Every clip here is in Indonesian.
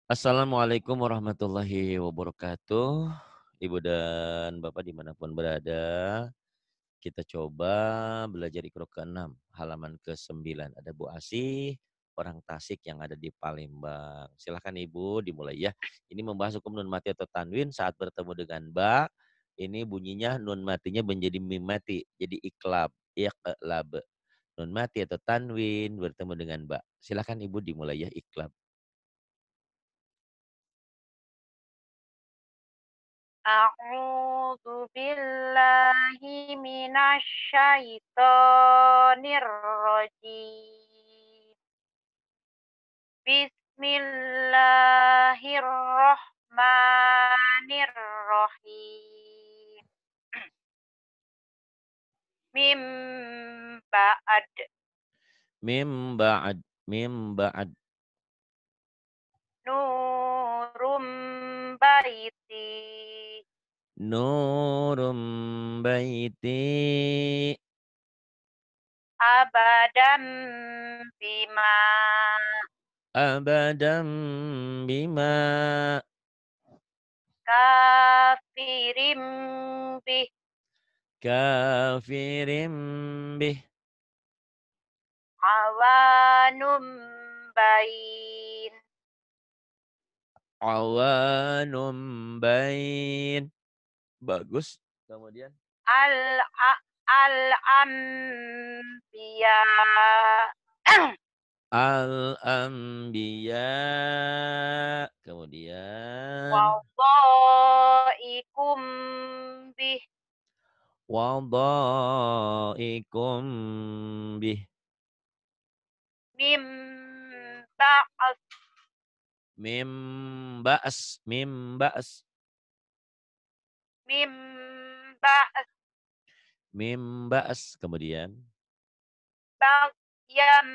Assalamualaikum warahmatullahi wabarakatuh. Ibu dan Bapak dimanapun berada, kita coba belajar Iqra ke-6, halaman ke-9. Ada Bu Asih, orang Tasik yang ada di Palembang. Silahkan Ibu dimulai ya. Ini membahas hukum nun mati atau tanwin saat bertemu dengan ba. Ini bunyinya nun matinya menjadi mim mati, jadi iklab, iqlab. Nun mati atau tanwin bertemu dengan ba. Silahkan Ibu dimulai ya, iklab. A'udzu billahi minasy syaithanir rajim. Bismillahirrahmanirrahim. Mim ba'd Mim ba'ad, mim ba'ad. nurum baiti Nurum baiti abadam bima abadam bima kafirim bih kafirim bih awanum bain awanum bain. Bagus. Kemudian al al anbiya al-anbiya. Kemudian wadaikum bih wadaikum bih mim ba'as mim ba's mim ba's mim ba'as mim ba's. Kemudian bagyam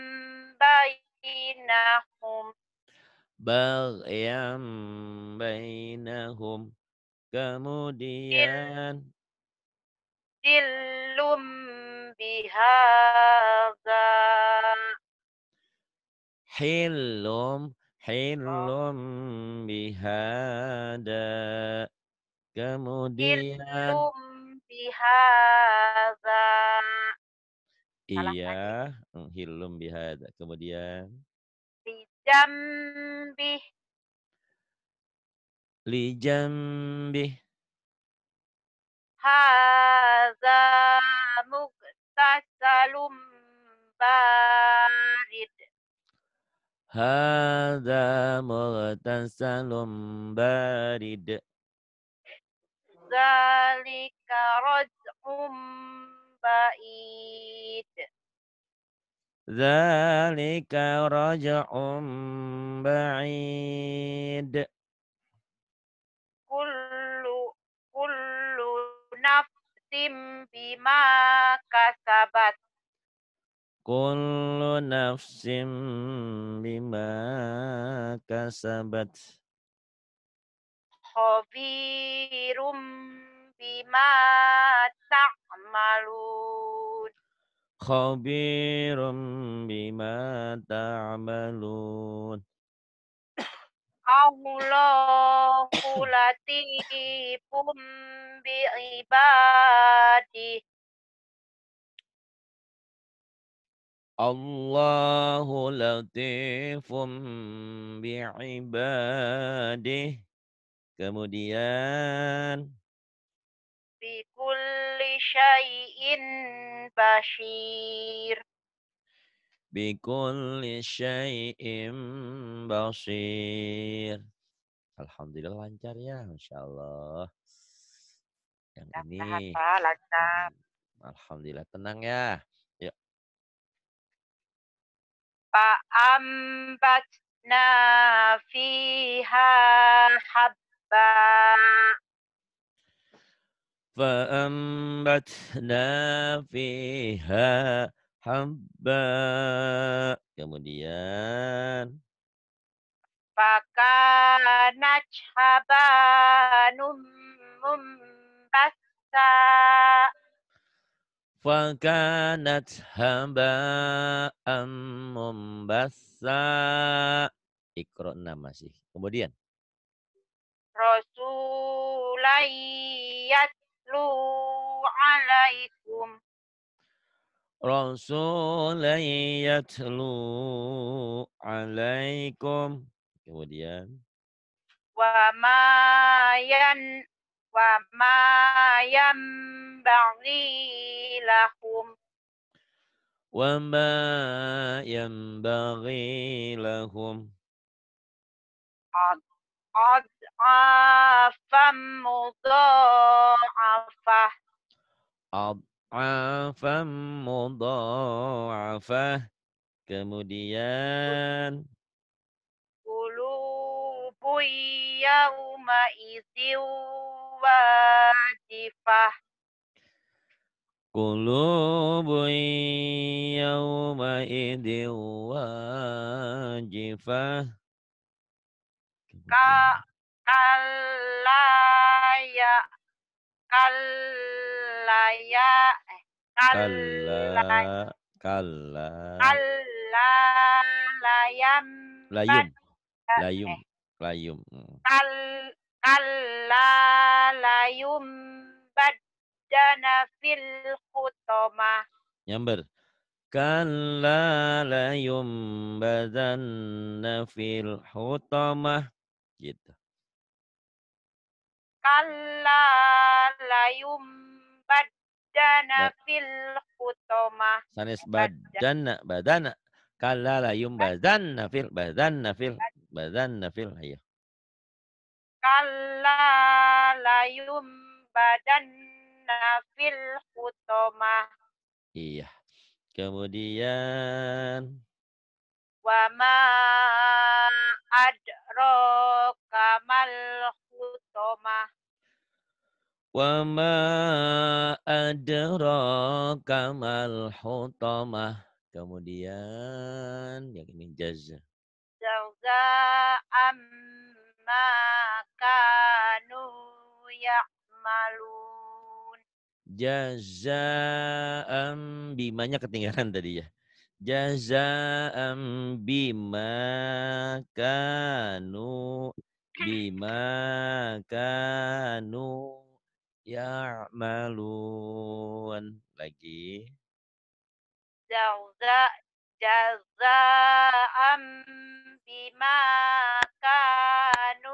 bainahum baghyan bainahum. dil Kemudian dillum bihadza hilum hilum bihada. Kemudian dillum bihadza salah iya, tadi hilum bihada. Kemudian dijambih lijambih hadza mugtasalum barid hadza mughtasalum barid. zalika raj'um ba'id Dzalika raj'un ba'id. kullu kullu nafsim bima kasabat Kullu nafsim bima kasabat. khabirum bima ta'malun Khabirum bima ta'malun. Allahu latifum bi'ibadih Allahu latifum bi'ibadih. Kemudian bikulli syai'in basyir. bikulli syai'im basir. Alhamdulillah lancar ya, Masya Allah. Yang Mudah-mudahan ini, Pak lancar. Alhamdulillah tenang ya. Yuk. Fa'ambatna fiha habba Fa'ambatna fiha habba. Kemudian fakanat habanum mumbassa fakanat haba'am mumbassa. Iqra 6 masih. Kemudian rasulan yatlu alaikum Rasulan yatlu alaikum. Kemudian wa ma yan wa ma yanbaghi lahum wa ma yanbaghi lahum ad'afam mudha'afah ad'afan mudha'afah. Kemudian qulubun yawma idzin wajifah qulubun yawma idin wajifah. ka Kemudian kalla ya kalla ya kalla kalla kalla kalla layam bad layum layum eh layum. kal kalla layum baddana fil hutamah Nyamber. Kalla layumbadanna fil hutamah. Gitu. kalla layum baddana Ba- fil hutamah Sanes badda badana. Kalla layumbadanna fil. Ayo. kalla layum badanna fil hutamah Iya. Kemudian wa ma adraka mal hutamah wa ma adraka mal hutamah. Kemudian yang ini jazz. jazaa'an ma kanu ya'malun Jazaan bimanya ketinggalan tadi ya. Jazaan bima kanu ya'malun. Lagi. jaza jazaa'an bima kanu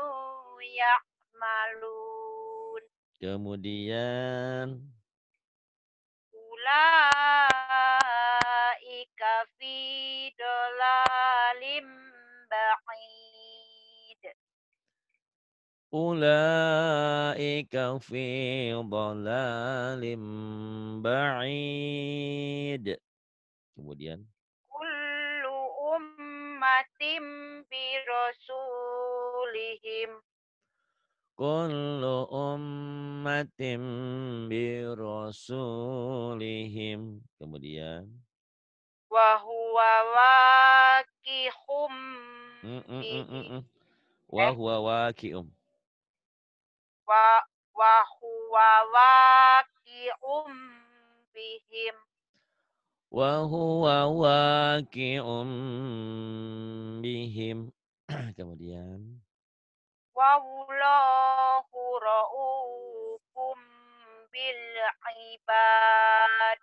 ya'malun Kemudian ulaika fi dhalalim ba'id ulaika fi dhalalim ba'id. Kemudian kullu ummatin bi rasulihim kullu ummatin bi rasulihim. Kemudian wa huwa waqihum mm, mm, mm, mm, bihim mm. Wa eh huwa waqi'um. wa wa huwa waqi'um bihim Wa huwa waqi'um bihim. Kemudian wallahu ra'ufum bil ibad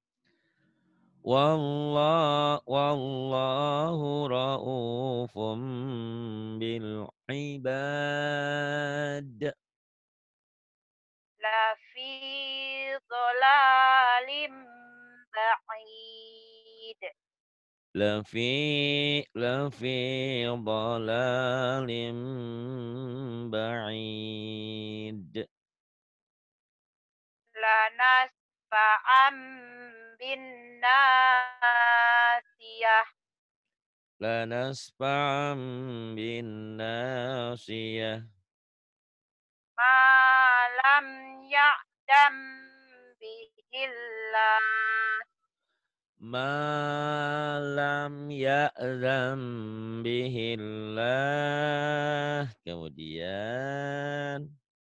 wallahu raufum bil ibad. la fi dhalalim ba'id Lafi dhalalim ba'id. lanasfa'am bin nasiyah Lanasfa'am bin nasiyah. malam ya'dam bihillah Malam ya'zam bihillah. Kemudian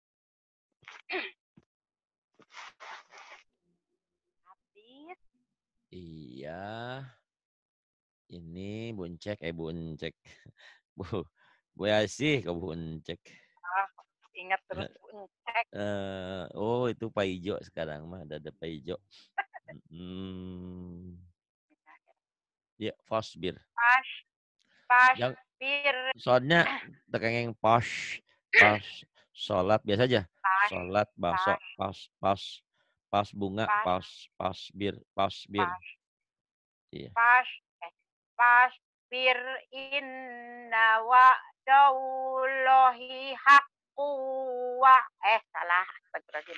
habis iya, ini buncek. Bu Asih ke Bu Encek. Ah, ingat terus Bu Encek. Oh itu Pak Ijo sekarang mah ada Pak Ijo. Hmm. Ya, Fasbir. Pas, pas, Yang bir, soalnya tekengeng pas sholat biasa aja. pas, Sholat pas, basok pas bunga pas, pas bir. pas, Iya. pas, pas, bir inna wa'dallahi haqqu wa salah. Astagfirullahaladzim.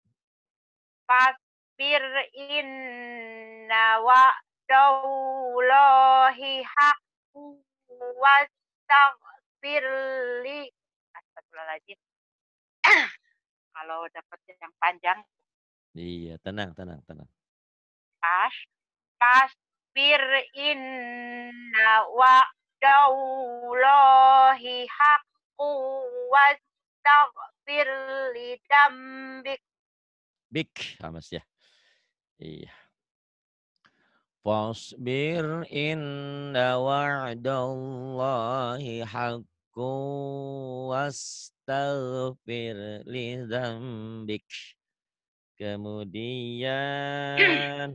Fasbir inna wa'dallahi haqqu wastaghfir li. Astagfirullahaladzim. Kalau dapat yang panjang, Iya, tenang, tenang, tenang. pas, fasbir inna wa'dallahi haqqu wastaghfir li dambik. Big, Mas ya. Iya. Fasbir inna wa'dallahi haqqu wastaghfir li dzambik. Kemudian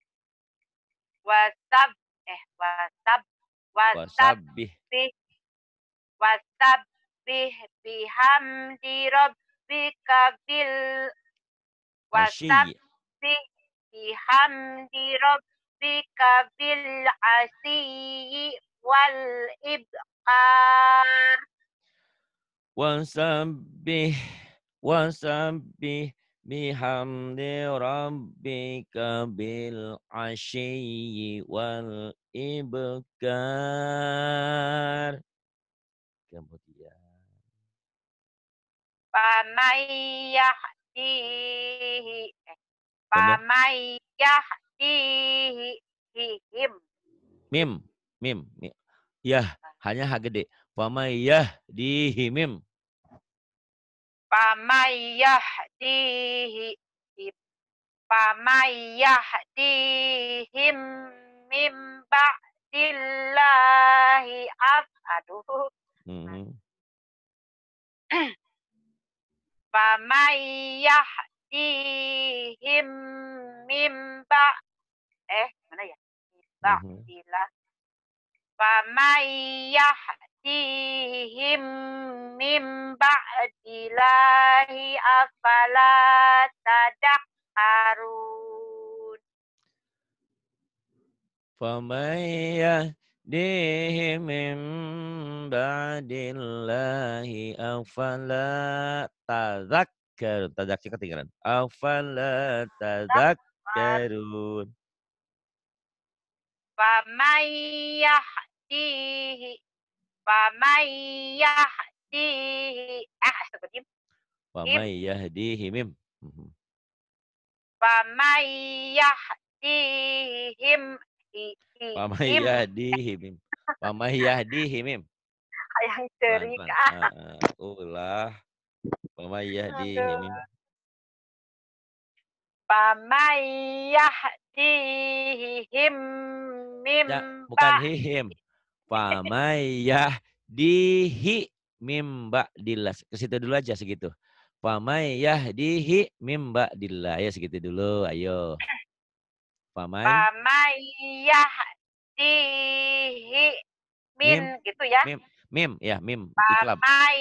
Wasab, wasab, wasab, wasabbih wasabbih bihamdi rabbika bil asyi. wasabbih bihamdi rabbika bil asyi wal ibqar. Wasabbih bihamdi rabbika bil asyi wal ibkar. Kemudian Famay yahdihi benar famay yahdihim mim mim. Yah hanya H gede. Famay yahdihim. famay yahdihi famay yahdihim mim ba'dillahi aduh. Hmm. Famay yahdihim mim mana ya? Mhm. Ba'dillah. Famay yahdihim mim ba'dillahi afala tadakkarun. فَمَن يَهْدِيهِ مِن بَعْدِ اللَّهِ أَفَلَا تَذَكَّرُونَ. Tadzakir ketinggalan. أَفَلَا تَذَكَّرُونَ. Famay yahdihi famay yahdihi astagfirullahaladzim. وَمَن يَهْدِيهِ مِن Mhm. Famay yahdihim وَمَن him يَهْدِيهِ مِن وَمَن يَهْدِيهِ مِن yang cerik. Pelan-pelan. Ulah. وَمَن يَهْدِيهِ Aduh. مِن Famay yahdihim mim Ya, bukan ba hihim. Famay yahdihi mim ba'dillah. Ke situ dulu aja segitu. Famay yahdihi mim ba'dillah. Ya segitu dulu. Ayo. Famay famay yahdihi min mim gitu ya. mim mim ya mim iklab. Famay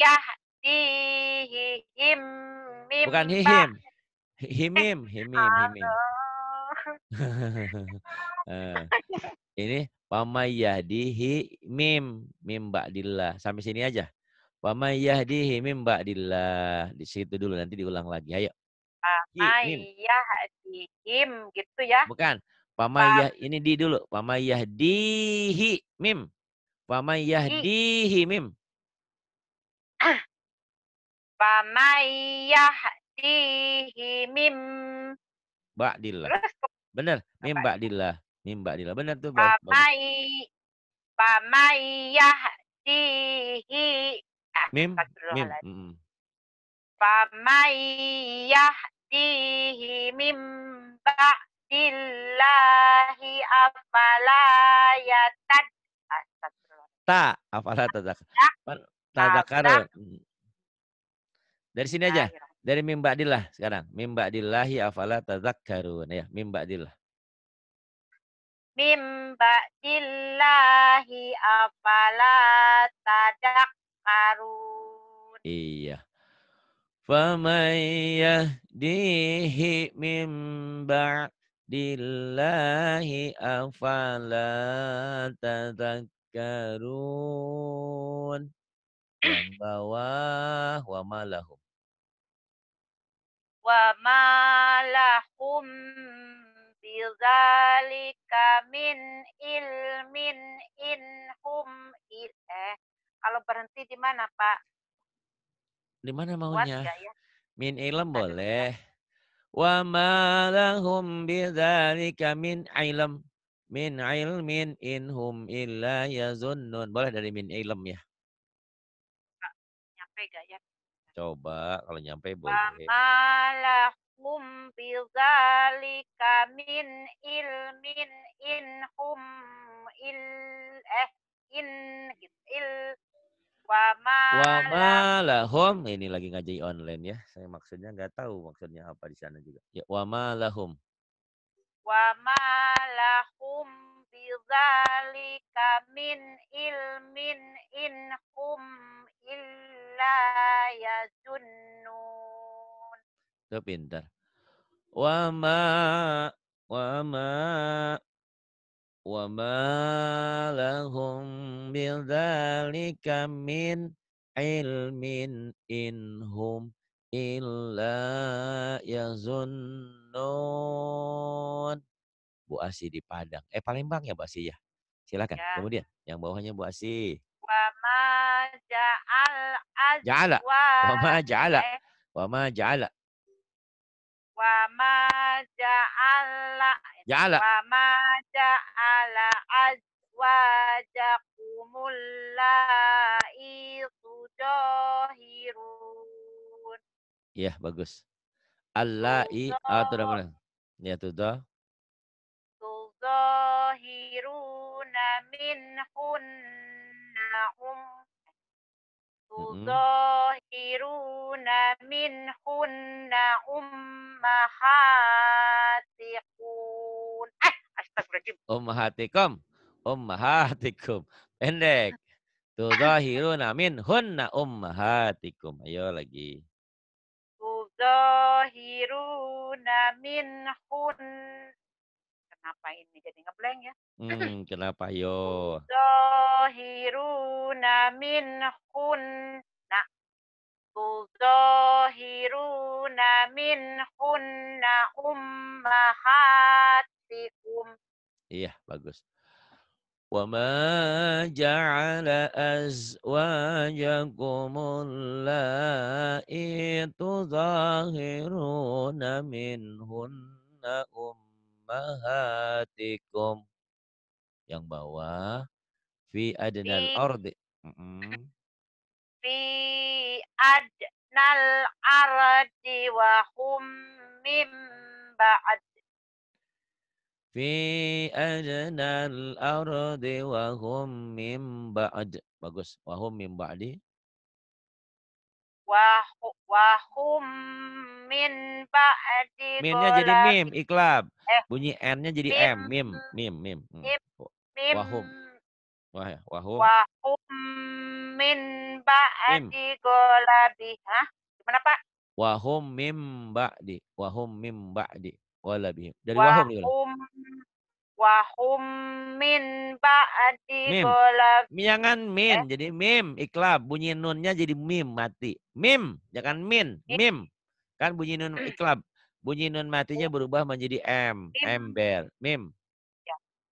yahdihim mim Bukan ba hihim. Himim. aduh. Eh, ini famay yahdihi mim ba'dillah. Sampai sini aja. Famay yahdihi mim ba'dillah. Di situ dulu nanti diulang lagi. Ayo. Famay Mim. yahdihim gitu ya. Bukan. Fam Pamayah ini di dulu. Pamayah dihi mim. Pamayah i dihi mim. famay yahdihi mim Ba'dillah. terus Benar. Mim apa ba'dillah. Mim ba'dillah. Benar tuh. Bagus. famay famay yahdihi Mim. Mim. astagfirullahaladzim. Mm-mm. Famay yahdihi mim ba'dillahi afala yatad astagfirullah. afala tadak tadzakarun. Dari sini aja. bismillahirrahmanirrahim. Dari mim ba'dillah sekarang. Mim ba'dillahi afala tadzakkarun. Ya, mim ba'dillah. Mim ba'dillahi afala tadakkarun. Iya. Faman yahdihi mim ba'dillahi afala tadzakkarun. Yang bawah wa malahum. Wa ma lahum bidzalika min ilmin inhum kalau berhenti di mana, Pak? Di mana Kuat maunya? nggak ya? Min ilm Ada susah. boleh. Wa ma lahum bidzalika min ilm. Min ilmin inhum illa yazunnun. Boleh dari min ilm ya. Kak, nyampe nggak ya? Coba kalau nyampe Wa boleh. ma lahum bidzalika min ilmin inhum il eh in gitu wa ma Wa ma lahum lahum. Ini lagi ngaji online ya. Saya maksudnya nggak tahu maksudnya apa di sana juga. Ya, wa ma lahum. wa ma lahum bidzalika min ilmin inhum illa yazunnun. Tuh pintar. Wa ma wa ma wa ma lahum bidzalika min ilmin inhum illa yazunnun. Bu Asih di Padang. Palembang ya Bu Asih ya? Silakan. Ya, Kemudian yang bawahnya Bu Asih. wa ma ja'al Ja'ala. azwa Wa ma ja'ala. eh Wa ma ja'ala. wa ma ja'ala Ja'ala. wa ma ja'ala azwajakumul lai tudahirun Iya bagus. Allai. Tuh udah tudah mulai. Ya tuh dah. tudahiruna minhunna Mm-mm. tudahiruna minhunna ummahatikum. Astagfirullahaladzim. Ummahatikum. Ummahatikum. Pendek. Tudzahiruna minhunna ummahatikum. Ayo lagi. Tudahiruna minhun. Kenapa ini jadi ngeblank ya? Kenapa yo? Tudahiruna minhun. Nah, tudahiruna minhunna ummahatikum. Iya, bagus. Wa ma ja'ala azwajakumul la'i tudzahiruna minhunna ummahatikum. Yang bawah fi adnal Fi ardi. Mm-mm. fi adnal ardi wa hum mim ba'd Fi adnal ardi wa hum mim ba'd. Bagus. Wa hum mim ba'di. wa hum min ba'di Minnya jadi mim, golabi iklab. eh Bunyi N-nya jadi mim M, mim, mim, mim. mim mim Wahum. Wah ya, wahum. wa hum min Mim. ba'di golabi. Hah? Gimana, Pak? Wahum mim ba'di. Wahum mim ba'di. Wala bihim. Dari Wa wahum diulang. hum wa hum min ba'di Mim. golabi Jangan min. eh Jadi mim. Iklab. Bunyi nunnya jadi mim. Mati. Mim. Jangan min. mim Mim. Kan bunyi nun iklab. Bunyi nun matinya berubah menjadi M. mim Ember. Mim. ya.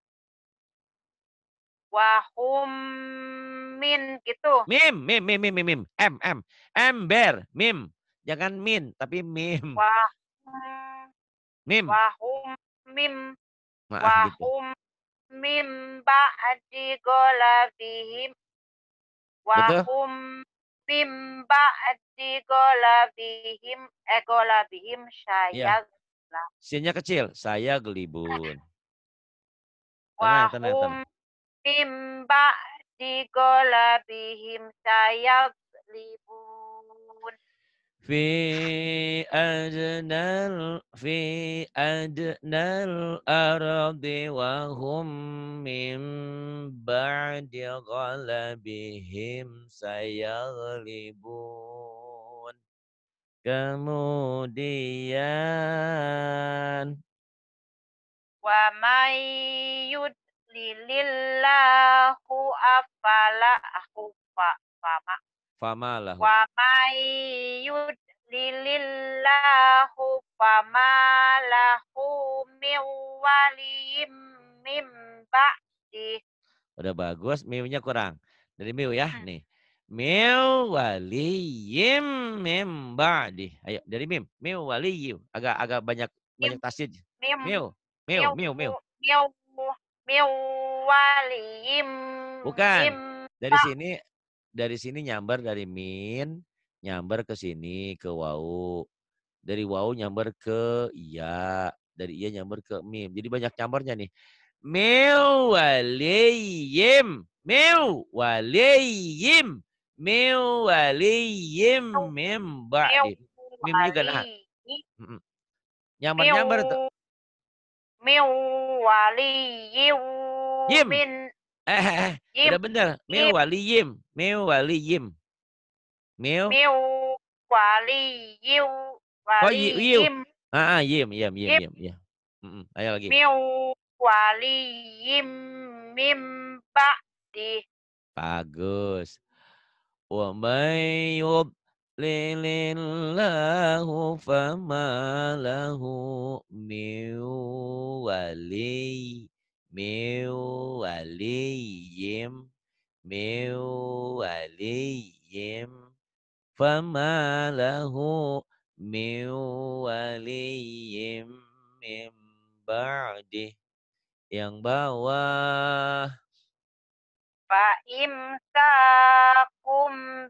Wa hum min gitu. Mim. Mim. Mim. Mim. Mim. Mim. M. M. Ember. Mim. Jangan min. Tapi mim. Wa hum Mim. Wahum mim Maaf gitu. wahum mim ba'di golabihim Betul? wahum mim ba'di golabihim golabihim Iya. syayaz Sinnya kecil. Saya gelibun. Tenang, tenang, wahum tenang. mim ba ghalabihim sayaghlibun. في أدنى الأرض وهم من بعد غلبهم سيغلبون. Kemudian Wa may yudlilillahu afalahu fama. famalahu. Wa may yudlilillahu fama lahu min waliyyin min ba'di. Udah bagus, miunya kurang. Dari miu ya, nih. Miu waliyim mim ba'di. Ayo dari mim. Miu waliyim. Agak banyak Mim banyak tasjid. mim Miu, miu, miu miu, miu. miu miu waliyyin Bukan. mim Dari ba' sini nyambar dari min, nyambar ke sini ke wau. Dari wau nyambar ke iya, dari iya nyambar ke mim. Jadi banyak nyambarnya nih. Meu waliyim, meu waliyim, meu waliyim mim miu ba'di. Mimnya ganahan. waliyyin Mm-mm. Nyambar-nyambar tuh. miu miu waliyyin Yim. min Udah yim bener. Meu yim waliyim, meu waliyim. Meu. miu waliyyin Oh, yiu. waliyyin Yim, yim, yim, yim yim, ya. Ayo lagi. miu waliyyin mim ba'di. Bagus. Wa may yudlilillahu fama lahu min wali min waliyim min waliyim fama lahu min waliyim min ba'di. Yang bawah. Fa imsakum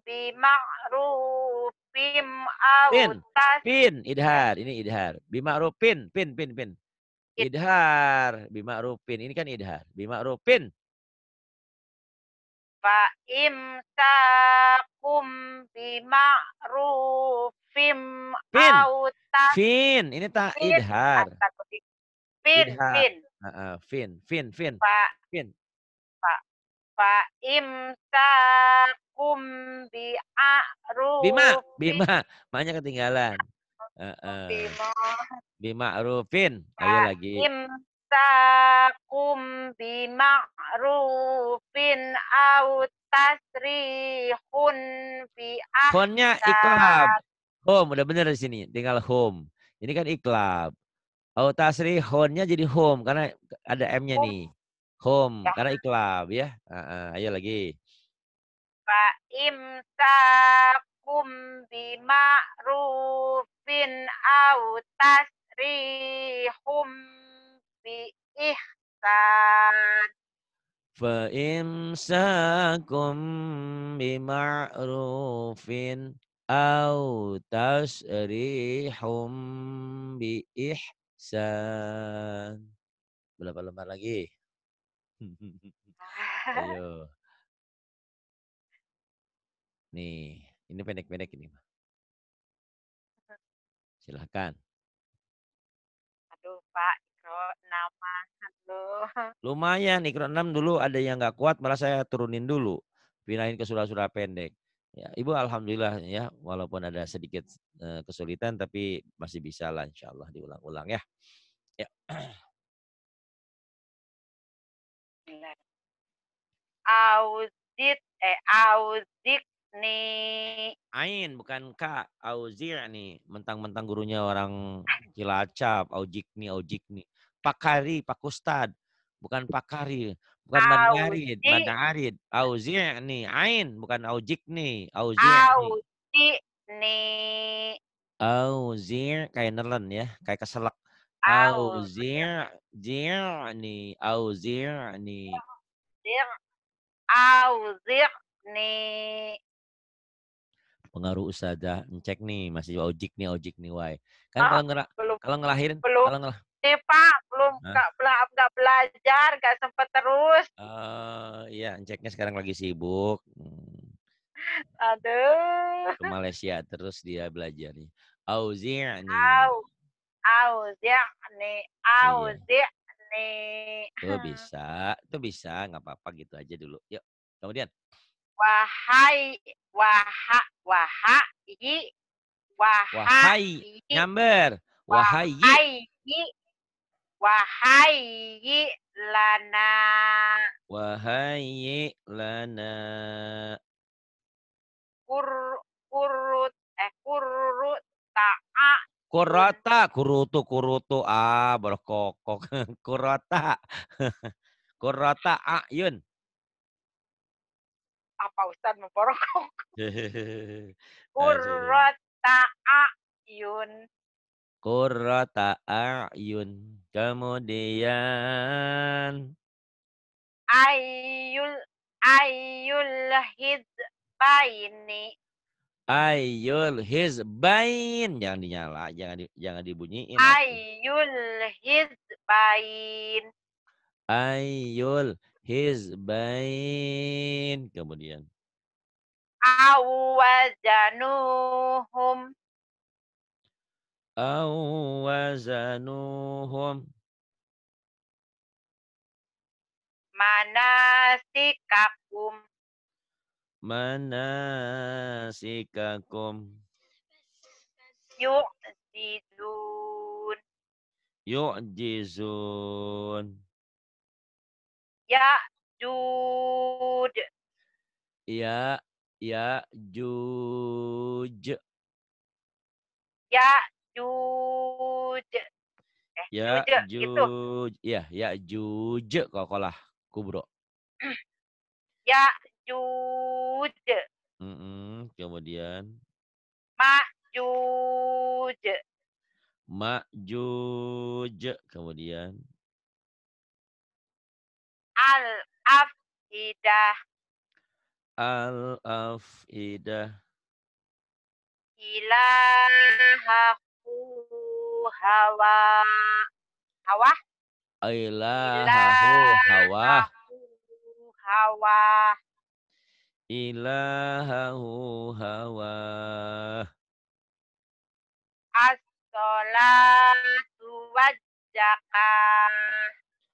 bima'rufim aw Pin, pin, tasrih. idhar. Ini idhar. Bima'rufin, pin. Idhar, bima'rufin. Ini kan idhar. Bima'rufin. Fa imsakum bima'rufim Fin, aw fin. Ini tak tasrih. idhar. Fin Idhar. fin. Fin. Fa Fin. fa fa imsakum Bima, bi'arufin bima. Maknya ketinggalan. Heeh. bima Bima'rufin. Ayo lagi. imsakum bima'rufin aw tasrihun bi Khonnya iklab. ahsan. Home, udah bener di sini. Tinggal home. Ini kan iklab. Oh, tasri honnya jadi home karena ada M-nya nih. Home Ya, karena iklab ya. Ayo lagi. fa imsakum bima'rufin aw tasrihum bi ihsan. Fa imsakum bima'rufin au tasrihum bi ihsan. Berapa lembar lagi? Ayo. Nih, ini pendek-pendek ini. Silahkan. Aduh Pak, Ikro, nama. Aduh. Lumayan, Ikro 6 dulu ada yang nggak kuat, malah saya turunin dulu. Pindahin ke surah-surah pendek. Ya, Ibu alhamdulillah ya, walaupun ada sedikit kesulitan, tapi masih bisa lah insya Allah diulang-ulang ya. Ya. Auzik nih. Ain bukan K, Auzir nih. Mentang-mentang gurunya orang Cilacap, Aujik nih. Pakari, Pak Ustad. Bukan Pakari, bukan Madarid, Auzi, Madarid. Auzir nih, Ain bukan Aujik nih, Auzir nih. Auzi nih. Auzir kayak nelen ya, kayak keselak. Auzi, Auzir, zir nih, Auzir nih. Auzi nih. Pengaruh ustazah, ngecek nih masih ojik nih, why. Kan Ah, belum kalau ngelahirin, belum kalau ngelah Pak, belum Hah? nggak belajar, nggak sempet terus. Iya, ceknya sekarang lagi sibuk. Aduh. Ke Malaysia terus dia belajarnya. Auzi'ni. Au, auzi'ni, Iya, auzi'ni. tuh bisa, nggak apa-apa gitu aja dulu. Yuk, kemudian. Wahai, wahai, Wahai, wahai, nyamber. Wahai, wahai, wahai lana wahai lana. kur kurut kurut ta'ayun. Kurota, kurutu. Berkokok. Kurota. Kurota ayun. Apa Ustaz memborong? Aduh. Kurut ta'ayun. Qurrata a'yun. Kemudian Ayul ayul hizbaini. Ayyul hizbain. Jangan dinyala, jangan dibunyiin atuh. Ayul hizbain. Ayyul hizbain. Kemudian Awazanuhum awazanuhum manasikakum manasikakum yu'zidun yu'jizun ya'jud ya juj ya'juj ya juj gitu. juj ya juj kokolah kubro. Ya'juj Kemudian ma'juj Ma'juj. Kemudian al-afidah al-afidah. ilahahu hawa hawa Ilahahu hawa. ilahahu hawa Ilahahu hawa. as-salatu waz-zakah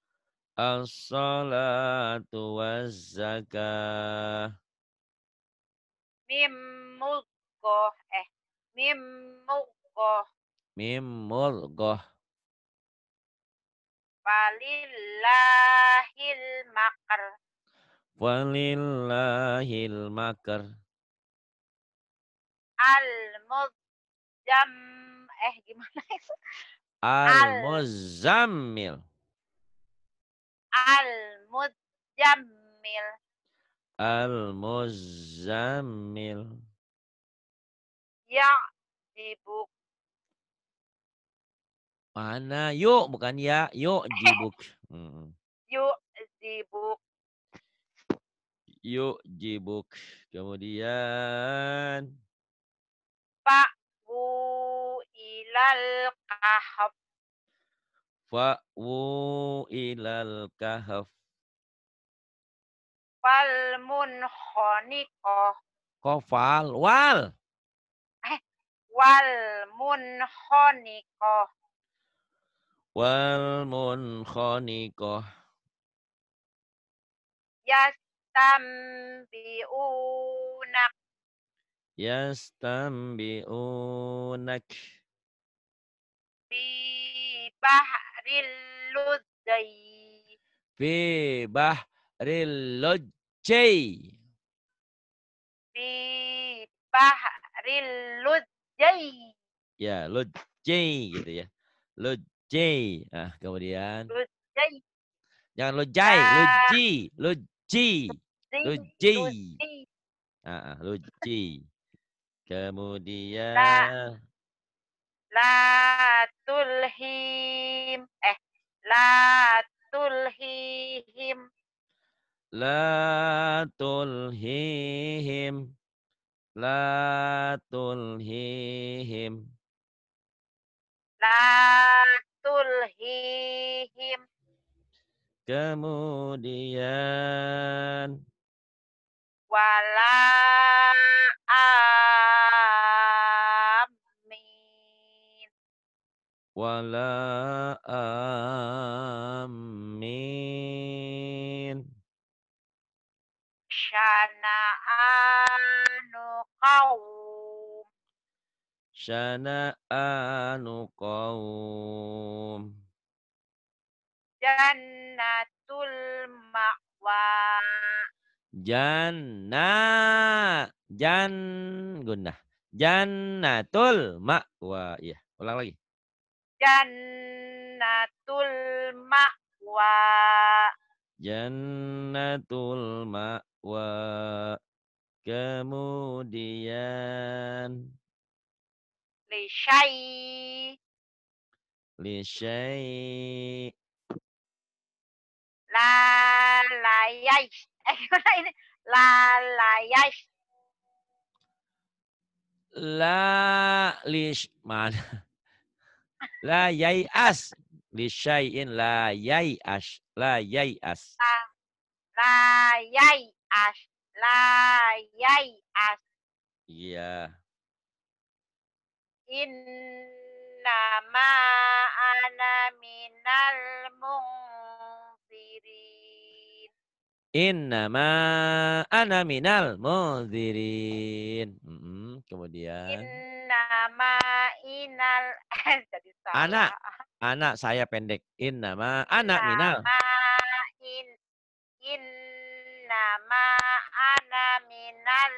As-salatu waz-zakah. mim mulkoh mim mulkoh Mim mulghah. walillahil makr Walillahil makar. al muzzam gimana itu al Al-muzammil. al muzzammil Al-muzammil. ya sibuk Mana? Yuk, bukan ya. Yuk, jibuk. yuk sibuk Yuk, jibuk. Kemudian fa'u ilal kahf fa'wu ilal kahf. wal munkhoniqah Kofal wal. eh wal munkhoniqah Wal munkhoniqah. yastambiunak Yastambi'unak. bi bahril ludzai Fi bahril lujjai. bi bahril ludzai Ya, lujjai gitu ya. Lujjai. Nah, kemudian ludzai jangan lujai, la luji, luji, luji. ludzai Luji. la Kemudian la tulhim la tulhihim la tulhihim, la tulhihim, la tulhihim Kemudian wala amin wala amin. syana'anu qaum Syana'anu qaum. jannatul ma'wa Jan gunnah. Jannatul ma'wa. Iya, ulang lagi. jannatul ma'wa Jannatul ma'wa. Kemudian li syai' li syai' la layais gimana ini la layais la lish mana la yai'as li syai'in la yai'as la yai'as. la layai'as layai'as Iya. innama ana minal munzirin Innama ana minal munzirin. Kemudian innama inal jadi anak, salah anak saya pendek. Innama anak minal. innama in innama ana minal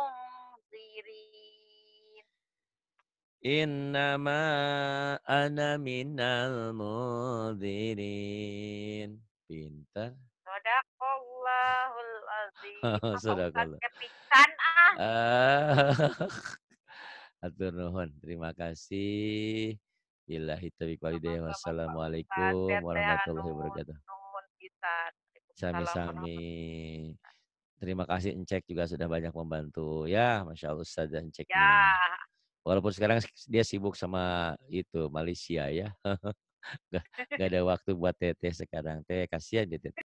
munzirin Innama ana minal munzirin. Pintar. Sadaqallahul azim. Apa Ustaz Sadaqallah. kepisan ah. Ah, Atur nuhun. Terima kasih. Billahi taufiq walhidayah. Sama-sama Pak Ustaz. Wassalamualaikum Teteh warahmatullahi anu wabarakatuh. nuhun pisan. Waalaikumsalam Sami-sami. warahmatullahi Terima kasih Encek juga sudah banyak membantu. Ya, Masya Allah Ustazah Encek nih. Ya. Walaupun sekarang dia sibuk sama itu Malaysia ya. Nggak ada waktu buat teteh sekarang. Teh kasihan dia teteh.